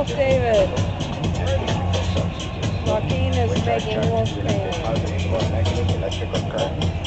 Wolf David. Joaquin is making wolf David. Positive or negative electrical current.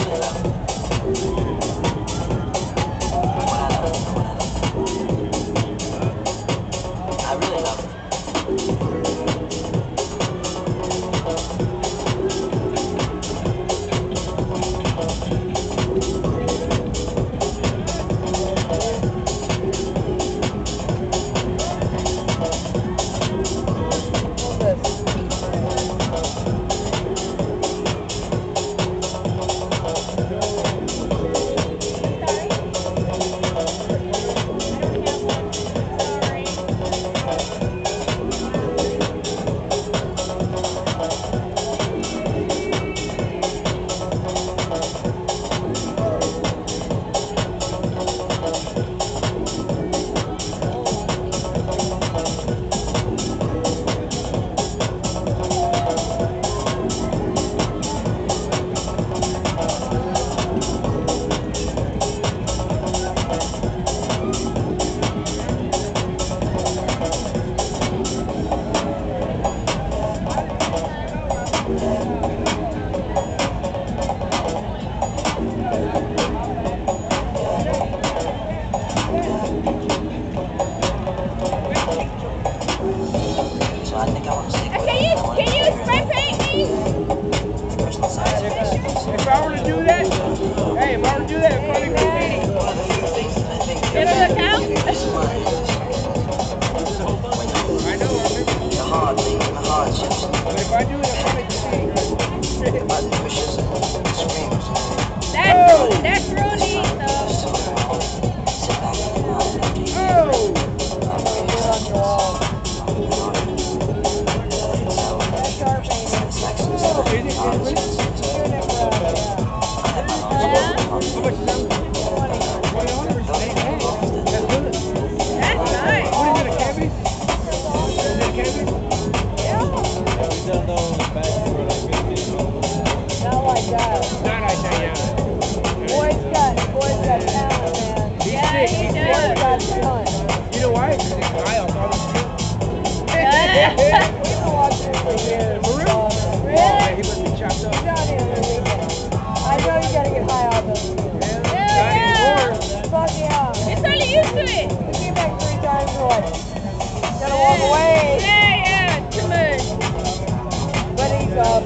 If I were to do that, hey, if I were to do that, it'd probably be 80. It'll look out? I know, I remember. But if I do it, it'll probably be 80. That's real neat, though. Oh! That's our painting. That's nice. What is it, a cavity? Is it a cavity? Not like that. Not like that, yeah. Boy's got talent, man. He's sick, he's Boy's got sick. talent. You know why? Because he's high off all this shit. We've been watching him for years. For real? Really? Yeah, he must be chopped up. He's not even illegal. I know you gotta get high off of him. Not anymore. Fuck yeah. It's only used to it. We came back 3 times for what? Gotta walk away. Yeah, too much. But he's up.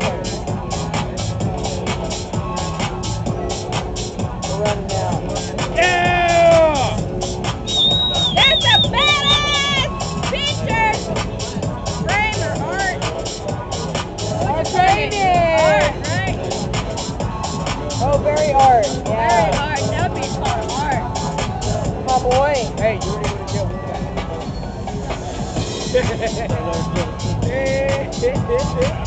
We're running out. Yeah! That's a badass picture. Frame or art? Our training. Art, right? Oh, very art. Very Yeah. art. That would be called art. My boy. Hey, you already went to jail with that.